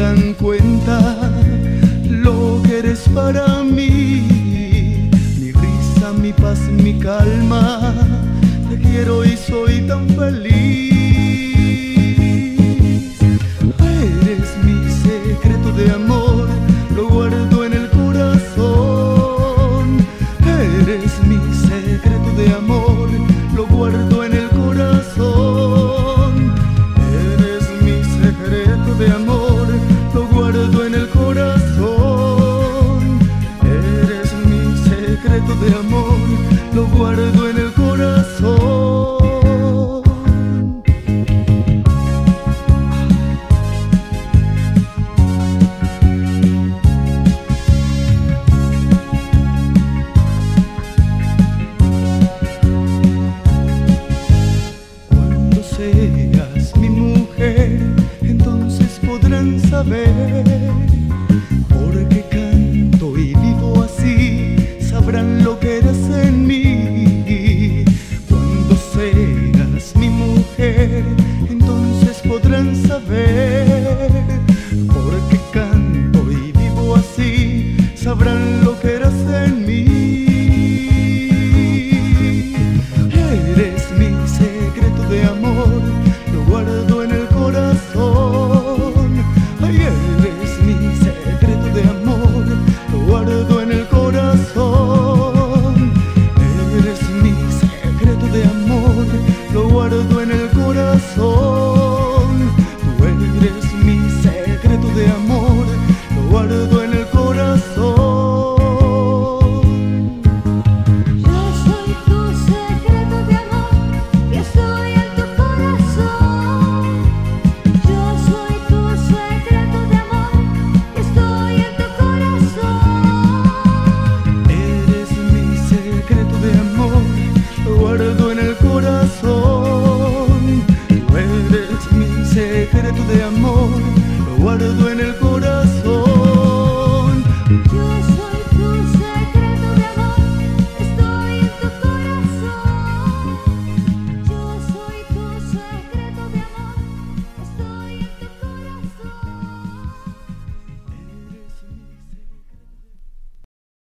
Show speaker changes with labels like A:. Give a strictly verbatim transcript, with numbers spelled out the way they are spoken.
A: dan cuenta lo que eres para mí. Mi risa, mi paz, mi calma, te quiero y soy tan feliz. Eres mi secreto de amor, lo guardo en el corazón. Eres mi secreto de amor, lo guardo en el corazón. Eres mi secreto de amor, lo guardo en el corazón. Eres mi secreto de amor, lo guardo en el corazón. Cuando seas mi mujer, entonces podrán saber por qué canto y vivo así, sabrán lo que eres en mí. Cuando seas mi mujer, entonces podrán saber por qué canto y vivo así, sabrán lo que eres en mí. Eres mi secreto de amor, lo guardo en el corazón. Ay, eres mi secreto de amor, lo guardo en el corazón. Eres mi secreto de amor, lo guardo en el corazón. Tú eres mi secreto de amor, lo guardo en el corazón.
B: Yo soy tu secreto de amor, y estoy en tu corazón. Yo soy tu secreto de amor, y estoy en tu corazón.
A: Eres mi secreto de amor, lo guardo en el corazón. Tú eres mi secreto de amor, lo guardo en el corazón.